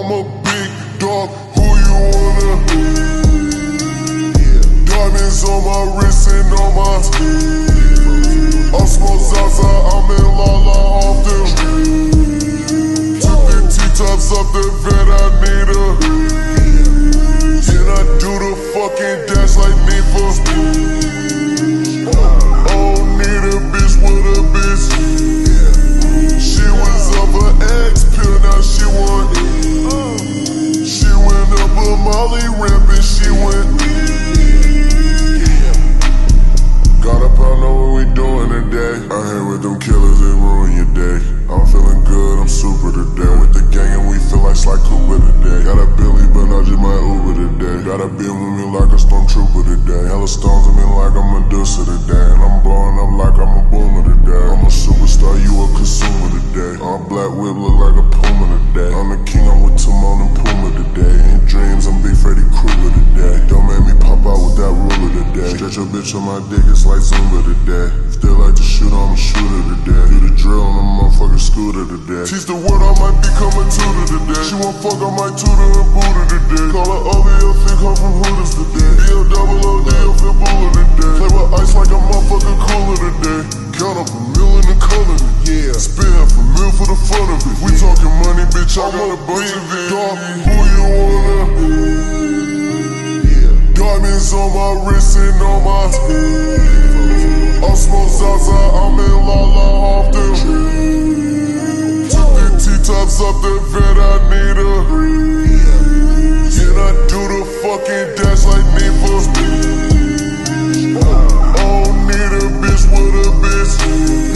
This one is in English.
I'm a big dog, who you wanna? Diamonds on my wrist and on my I'm smoke Zaza, I'm in Lala off them. Took the T-tops up the vet, I need her. And I do the fucking dash like Nifa. I don't need a bitch with a bitch. She was up her ex-pill, now she want. She went up a Molly ramp and she went. Got up, I know what we doing today. I hang with them killers, they ruin your day. I'm feeling good, I'm super today. With the gang and we feel like Sly Cooper today. Got a Billy, but I just might Uber today. Got a beam with me like a stormtrooper today. Hella stones in me like I'm Medusa today. And I'm blowing up like I'm a boomer today. I'm a superstar, you a consumer today. Our black whip look like a Puma today. I'm the king, I'm with Timon and Puma today. In dreams, I'm Big Freddy Krueger today. Don't make me pop out with that ruler today. Stretch your bitch on my dick, it's like Zumba today. If they like to shoot, I'm a shooter today. Do the drill on a motherfucking scooter today. Teach the word, I might become a tutor today. She won't fuck, I might tutor and booter today. Call her ugly, I think I'm from Hooters today. B-O-double-O-D, I feel booler today. Play with ice like a motherfucking cooler today. Count up a million and color it, yeah. Spin half a mil for the fun of it. We talking money, bitch, I got a bunch of it. Dog, who you wanna? Diamonds on my wrist and on my I'm smoke Zaza, I'm in Lala off them. Took the T-tops up the vet, I need her. And I do the fucking dash like Nifa. I don't need a bitch with a bitch.